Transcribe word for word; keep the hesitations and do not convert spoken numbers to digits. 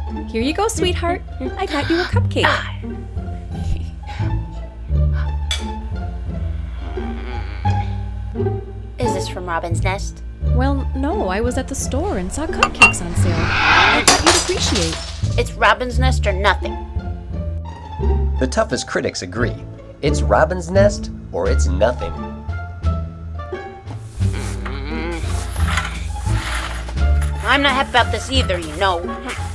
Here you go, sweetheart. I got you a cupcake. Is this from Robin's Nest? Well, no, I was at the store and saw cupcakes on sale. I thought you'd appreciate. It's Robin's Nest or nothing. The toughest critics agree. It's Robin's Nest or it's nothing. I'm not happy about this either, you know.